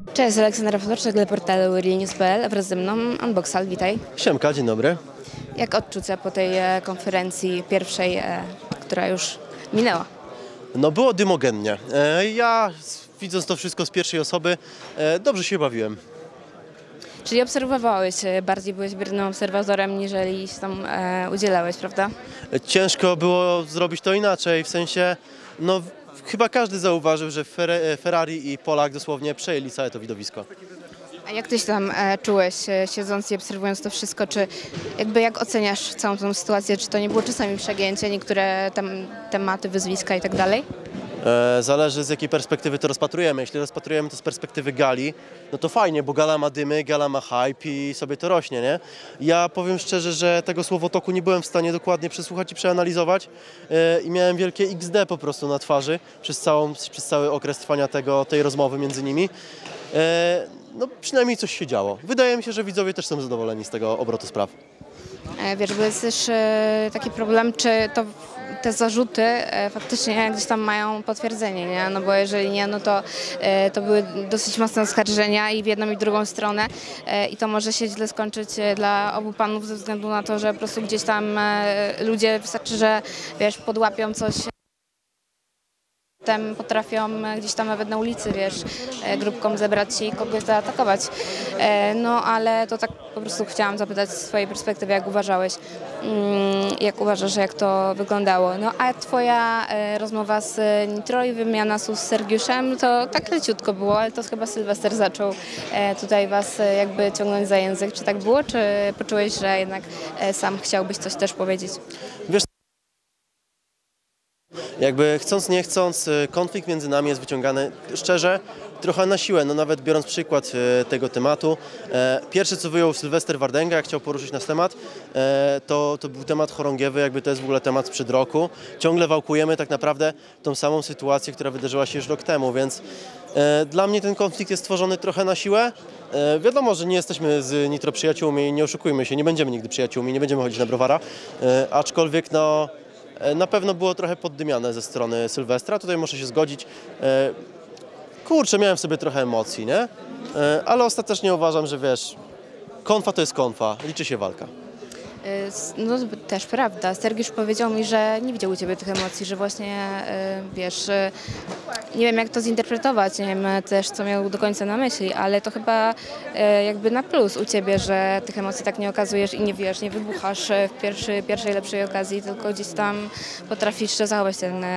Cześć, Aleksandra Fedorczyk dla portalu realnews.pl, wraz ze mną Unboxal, witaj. Siemka, dzień dobry. Jak odczucia po tej konferencji pierwszej, która już minęła? No było dymogennie. Ja widząc to wszystko z pierwszej osoby, dobrze się bawiłem. Czyli obserwowałeś, bardziej byłeś biernym obserwatorem, niżeli się tam udzielałeś, prawda? Ciężko było zrobić to inaczej, w sensie, no chyba każdy zauważył, że Ferrari i Polak dosłownie przejęli całe to widowisko. A jak ty się tam czułeś, siedząc i obserwując to wszystko, czy jak oceniasz całą tą sytuację, czy to nie było czasami przegięcie, niektóre tematy, wyzwiska i tak dalej? Zależy z jakiej perspektywy to rozpatrujemy. Jeśli rozpatrujemy to z perspektywy gali, no to fajnie, bo gala ma dymy, gala ma hype i sobie to rośnie, nie? Ja powiem szczerze, że tego słowotoku nie byłem w stanie dokładnie przesłuchać i przeanalizować i miałem wielkie XD po prostu na twarzy przez cały okres trwania tej rozmowy między nimi. No przynajmniej coś się działo. Wydaje mi się, że widzowie też są zadowoleni z tego obrotu spraw. Wiesz, bo jest też taki problem, czy te zarzuty faktycznie gdzieś tam mają potwierdzenie, nie? No bo jeżeli nie, no to były dosyć mocne oskarżenia i w jedną i w drugą stronę i to może się źle skończyć dla obu panów ze względu na to, że po prostu gdzieś tam ludzie wystarczy, że wiesz, podłapią coś. Potrafią gdzieś tam nawet na ulicy, wiesz, grupką zebrać się i kogoś zaatakować. No ale to tak po prostu chciałam zapytać z twojej perspektywy, jak uważałeś, jak uważasz, jak to wyglądało. No a twoja rozmowa z Nitro i wymiana słów z Sergiuszem, to tak leciutko było, ale to chyba Sylwester zaczął tutaj was jakby ciągnąć za język. Czy tak było, czy poczułeś, że jednak sam chciałbyś coś też powiedzieć? Wiesz, jakby chcąc nie chcąc, konflikt między nami jest wyciągany szczerze, trochę na siłę, no nawet biorąc przykład tego tematu. Pierwsze co wyjął Sylwester Wardęga, jak chciał poruszyć nasz temat, to był temat chorągiewy, jakby to jest w ogóle temat sprzed roku. Ciągle wałkujemy tak naprawdę tą samą sytuację, która wydarzyła się już rok temu, więc dla mnie ten konflikt jest stworzony trochę na siłę. Wiadomo, że nie jesteśmy z Nitro przyjaciółmi, nie oszukujmy się, nie będziemy nigdy przyjaciółmi, nie będziemy chodzić na browara, aczkolwiek no na pewno było trochę poddymiane ze strony Sylwestra, tutaj muszę się zgodzić. Kurczę, miałem w sobie trochę emocji, nie? Ale ostatecznie uważam, że wiesz, konfa to jest konfa, liczy się walka. No też prawda. Sergiusz powiedział mi, że nie widział u ciebie tych emocji, że właśnie, wiesz, nie wiem jak to zinterpretować, nie wiem też co miał do końca na myśli, ale to chyba jakby na plus u ciebie, że tych emocji tak nie okazujesz i nie wiesz, nie wybuchasz w pierwszej lepszej okazji, tylko gdzieś tam potrafisz zachować ten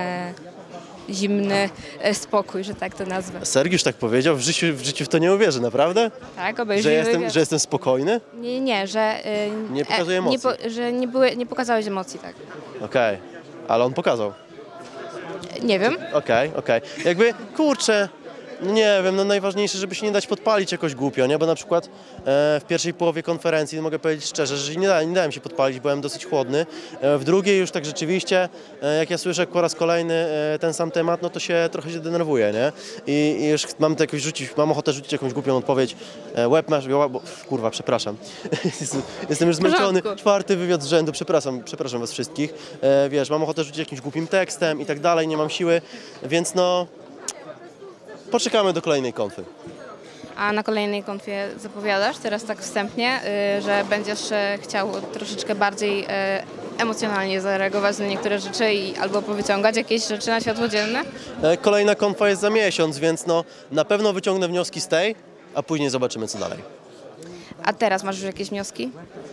zimny spokój, że tak to nazwę. Sergiusz tak powiedział, w życiu w to nie uwierzę, naprawdę? Tak, obejrzyj Że jestem spokojny? Nie, że nie pokazuję emocji. że nie pokazałeś emocji, tak. Okej, ale on pokazał. Nie wiem. Okej. Jakby, kurczę, no nie wiem, no najważniejsze, żeby się nie dać podpalić jakoś głupio, nie? Bo na przykład w pierwszej połowie konferencji, mogę powiedzieć szczerze, że nie dałem się podpalić, byłem dosyć chłodny. W drugiej już tak rzeczywiście, jak ja słyszę po raz kolejny ten sam temat, no to się trochę denerwuję, nie? I już mam ochotę rzucić jakąś głupią odpowiedź. Łeb masz, kurwa, przepraszam. Jestem już zmęczony. Czwarty wywiad z rzędu, przepraszam was wszystkich. Wiesz, mam ochotę rzucić jakimś głupim tekstem i tak dalej, nie mam siły, więc no poczekamy do kolejnej konfy. A na kolejnej konfie zapowiadasz teraz tak wstępnie, że będziesz chciał troszeczkę bardziej emocjonalnie zareagować na niektóre rzeczy albo powyciągać jakieś rzeczy na światło dzienne? Kolejna konfa jest za miesiąc, więc no na pewno wyciągnę wnioski z tej, a później zobaczymy co dalej. A teraz masz już jakieś wnioski?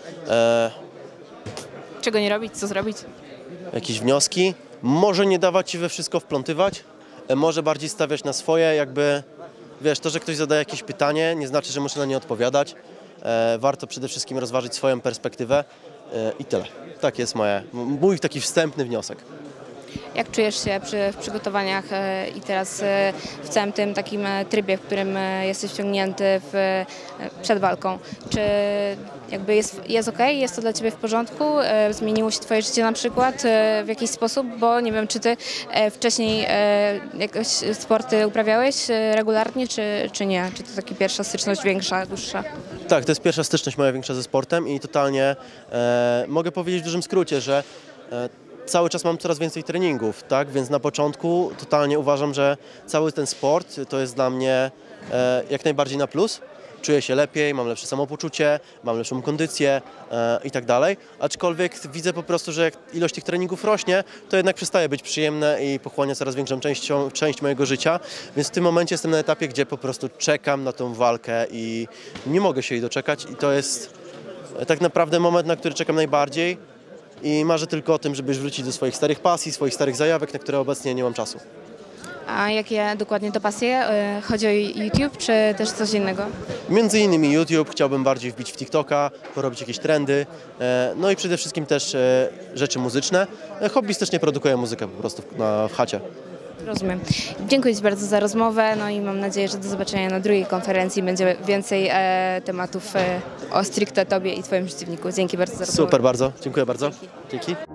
Czego nie robić, co zrobić? Jakieś wnioski? Może nie dawać się we wszystko wplątywać, może bardziej stawiać na swoje, jakby, wiesz, to, że ktoś zadaje jakieś pytanie, nie znaczy, że muszę na nie odpowiadać. Warto przede wszystkim rozważyć swoją perspektywę i tyle. Tak jest mój taki wstępny wniosek. Jak czujesz się w przygotowaniach i teraz w całym tym takim trybie, w którym jesteś wciągnięty przed walką? Czy jakby jest okej? Jest to dla ciebie w porządku? Zmieniło się twoje życie na przykład w jakiś sposób? Bo nie wiem, czy ty wcześniej jakoś sporty uprawiałeś regularnie, czy nie? Czy to taka pierwsza styczność większa, dłuższa? Tak, to jest pierwsza styczność moja większa ze sportem i totalnie mogę powiedzieć w dużym skrócie, że cały czas mam coraz więcej treningów, tak? Więc na początku totalnie uważam, że cały ten sport to jest dla mnie jak najbardziej na plus. Czuję się lepiej, mam lepsze samopoczucie, mam lepszą kondycję i tak dalej. Aczkolwiek widzę po prostu, że jak ilość tych treningów rośnie, to jednak przestaje być przyjemne i pochłania coraz większą część mojego życia. Więc w tym momencie jestem na etapie, gdzie po prostu czekam na tą walkę i nie mogę się jej doczekać. I to jest tak naprawdę moment, na który czekam najbardziej. I marzę tylko o tym, żeby już wrócić do swoich starych pasji, swoich starych zajawek, na które obecnie nie mam czasu. A jakie dokładnie to pasje? Chodzi o YouTube czy też coś innego? Między innymi YouTube, chciałbym bardziej wbić w TikToka, porobić jakieś trendy, no i przede wszystkim też rzeczy muzyczne. Hobbystycznie produkuję muzykę po prostu w chacie. Rozumiem. Dziękuję Ci bardzo za rozmowę, no i mam nadzieję, że do zobaczenia na drugiej konferencji. Będzie więcej tematów o stricte Tobie i Twoim przeciwniku. Dzięki bardzo za rozmowę. Super bardzo, dziękuję bardzo. Dzięki.